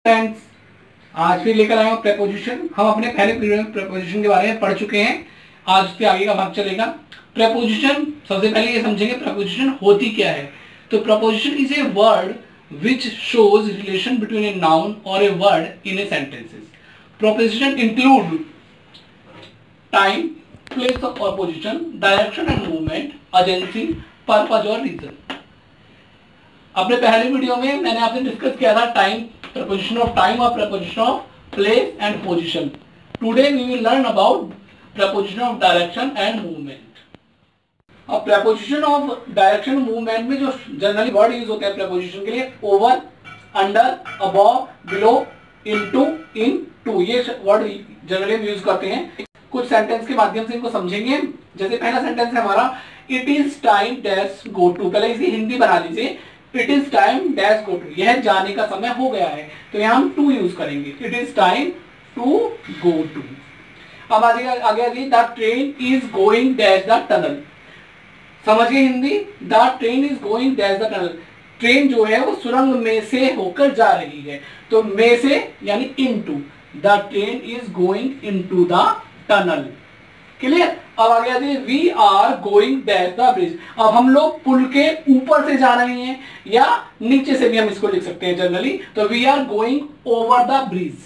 Friends, आज फिर लेकर आए हूं प्रेपोजिशन। हम अपने पहले पीरियड में प्रेपोजिशन के बारे में पढ़ चुके हैं। आज उसके आगे का भाग चलेगा। प्रेपोजिशन, सबसे पहले ये समझेंगे प्रेपोजिशन होती क्या है। तो preposition is a word which shows relation between a noun और a word in a sentences. Preposition include time, place और position, direction and movement, agency, purpose और रीजन। अपने पहले वीडियो में मैंने आपसे डिस्कस किया था time, preposition of time or preposition of place and position. Today we will learn about preposition of direction and movement. अब preposition of direction movement में जो जनरली वर्ड यूज होते हैं preposition के लिए, over, under, above, below, into, in, to, ये word generally हम use करते हैं। कुछ सेंटेंस के माध्यम से इनको समझेंगे। जैसे पहला सेंटेंस है हमारा, it is time dash go to. पहले इसी हिंदी बना लीजिए, it is time dash go to, यह जाने का समय हो गया है, तो यहां हम टू यूज करेंगे। It is time to go to. अब आगे आगे the train is going dash the tunnel. समझिए Hindi, the train is going dash the tunnel. Train जो है वो सुरंग में से होकर जा रही है, तो में से यानी into. The train is going into the tunnel. Clear. अब आगे आते हैं, we are going dash the bridge. अब हम लोग पुल के ऊपर से जा रहे हैं, या नीचे से भी हम इसको लिख सकते हैं जनरली। तो we are going over the bridge.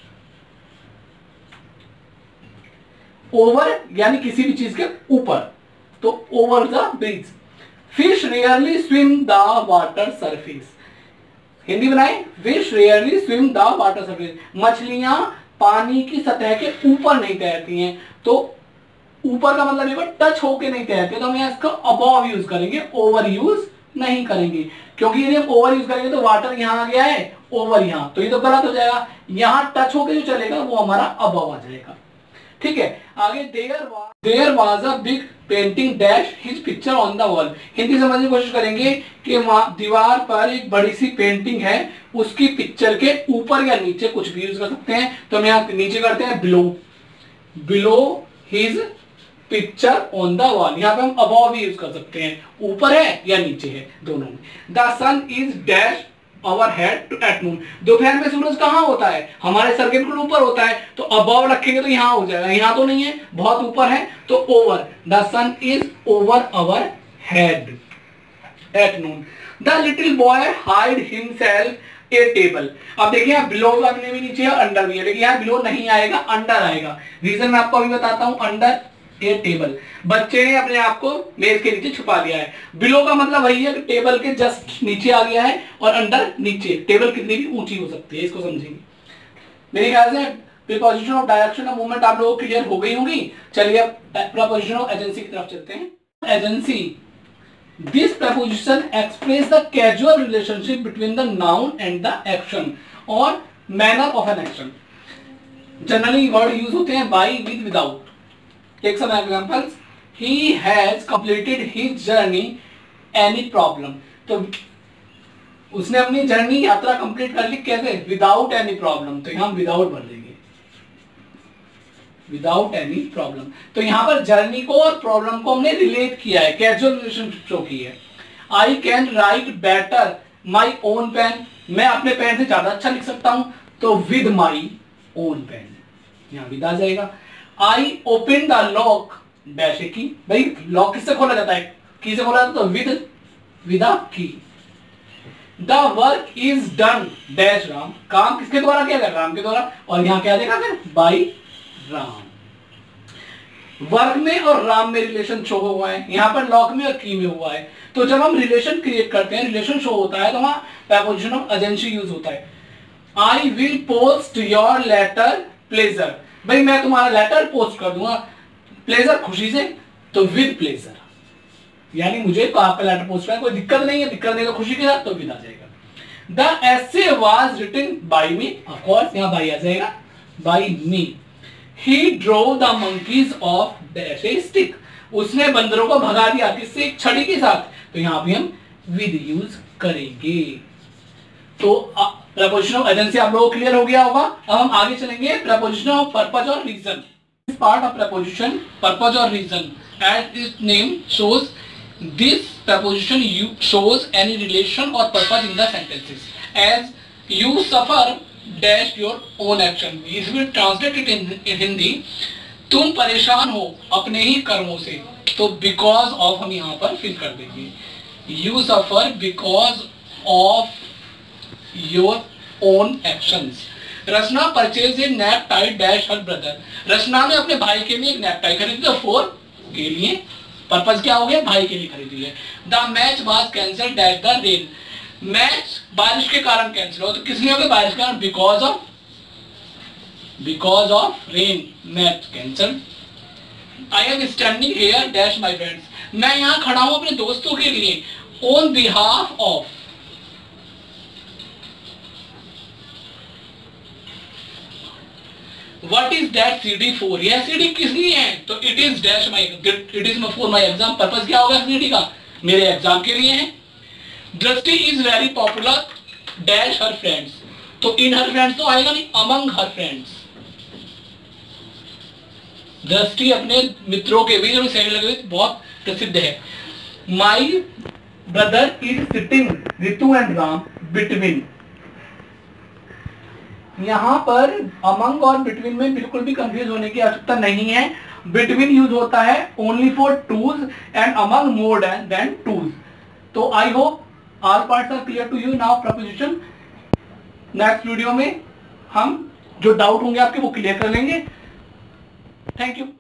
Over यानी किसी भी चीज के ऊपर, तो over the bridge. Fish rarely swim the water surface. Hindi बनाए, fish rarely swim the water surface. मछलियां पानी की सतह के ऊपर नहीं तैरती हैं। तो ऊपर का मतलब ये टच होके नहीं तैरते, तो हम यहाँ इसका अबव यूज करेंगे, ओवर यूज नहीं करेंगे। क्योंकि यदि हम ओवर यूज करेंगे तो वाटर यहाँ आ गया है, ओवर यहाँ, तो ये तो गलत हो जाएगा। यहाँ टच होके जो चलेगा वो हमारा अबव आ जाएगा। ठीक है। आगे, there was a big painting dash his picture on the wall. Hindi समझने की कोशिश करेंगे कि दीवार पर एक बड़ी सी पेंटिंग है, उसकी पिक्चर के ऊपर या नीचे कुछ भी यूज कर सकते हैं। तो हम यहाँ नीचे करते हैं below, below his picture on the wall. यहाँ पे हम अबव भी यूज कर सकते हैं, ऊपर है या नीचे है, दोनों में। The sun is dash our head to at noon. दोपहर में सूरज कहाँ होता है? हमारे सर के बिल्कुल ऊपर होता है, तो अबव रखेंगे तो यहाँ हो जाएगा। यहाँ तो नहीं है, बहुत ऊपर है, तो over. The sun is over our head at noon. The little boy hide himself a table. अब देखिए यहाँ बिलो करने भी नीचे है, अंडर भी है, लेकिन यहाँ बिलो नहीं आएगा, अंडर आएगा। रीजन मैं आपको अभी बताता हूँ। अंडर ए टेबल, बच्चे ने अपने आप को मेज के नीचे छुपा लिया है। बिलो का मतलब वही है कि टेबल के जस्ट नीचे आ गया है, और अंडर नीचे। टेबल कितनी भी ऊंची हो सकती है, इसको समझेंगे। मेरे ख्याल से प्रीपोजिशन ऑफ डायरेक्शन और मूवमेंट आप लोगों को क्लियर हो गई होगी। चलिए अब प्रीपोजिशन ऑफ एजेंसी की तरफ चलते हैं। Agency, this preposition express the casual relationship between the noun and the action और manner of an action. Generally word use होते हैं by, with, without. Take some examples. He has completed his journey. Any problem? तो उसने अपनी journey, यात्रा complete कर ली। कैसे? Without any problem. तो यहाँ विदाउट भर देंगे, विदाउट एनी प्रॉब्लम। तो यहाँ पर जर्नी को और प्रॉब्लम को हमने रिलेट किया है, कैजुअल रिलेशनशिप शो की है। I can write better my own pen. मैं अपने पेन से ज्यादा अच्छा लिख सकता हूं, तो विद माई ओन पेन, यहाँ विद आ जाएगा। I open the lock dash key. भाई लॉक किससे खोला जाता है? की से खोला जाता है, तो with a key. The work is done dash Ram. काम किसके द्वारा किया गया? राम के द्वारा। और यहां क्या देखा फिर? बाई राम। वर्क में और राम में रिलेशन शो हुआ है, यहां पर लॉक में और की में हुआ है। तो जब हम रिलेशन क्रिएट करते हैं, रिलेशन शो होता है, तो वहां प्रीपोजिशन ऑफ एजेंसी यूज होता है। I will post your letter pleasure. भाई मैं तुम्हारा लेटर पोस्ट कर दूंगा, प्लेजर खुशी से, तो विद प्लेजर। यानी मुझे तो आपका लेटर पोस्ट करना कोई दिक्कत नहीं है, दिक्कत नहीं तो खुशी के साथ, तो विद आ जाएगा। The essay was written by me. Of course यहाँ बाय आ जाएगा, by me. He drove the monkeys off dash a stick. उसने बंदरों को भगा दिया, किससे? एक छड़ी के साथ, तो यहाँ भी हम विद यूज करेंगे। तो प्रीपोजिशन ऑफ एजेंसी आप लोगों को क्लियर हो गया होगा। अब हम आगे चलेंगे प्रीपोजिशन ऑफ पर्पज और reason. This part of preposition purpose और reason, as its name shows, this preposition shows any relation or purpose in the sentences. As you suffer dash your own action, इस will translate it in Hindi, तुम परेशान हो अपने ही कर्मों से, तो because of हम यहाँ पर फिल कर देंगे, you suffer because of your own actions. Rachna purchase a necktie dash her brother, Rachna ने अपने भाई के लिए एक नेक टाई खरीदी, तो फोर के लिए, पर्पज क्या हो गया, भाई के लिए खरीदी है। The match was cancel dash the rain, match बारिश के कारण कैंसिल हो, तो किस लिए हो गया, बारिश के कारण, because of rain match cancel. I am standing here dash my friends, मैं यहाँ खड़ा हूं अपने दोस्तों के लिए, on behalf of, What is that CD for? यह CD किस लिए है, तो it is dash my, it is for my exam, purpose क्या होगा CD का, मेरे एग्जाम के लिए है। दृष्टि is very popular dash her friends, तो in her friends तो आएगा नहीं, among her friends। दृष्टि अपने मित्रों के बीच में सही लगे बहुत प्रसिद्ध है। My brother is sitting, Ritu and Ram, between, यहां पर अमंग और बिटवीन में बिल्कुल भी कंफ्यूज होने की आवश्यकता नहीं है। बिटवीन यूज होता है only for twos and among more than twos. तो I hope all parts are clear to you now preposition. Next video में हम जो डाउट होंगे आपके वो क्लियर कर लेंगे। Thank you.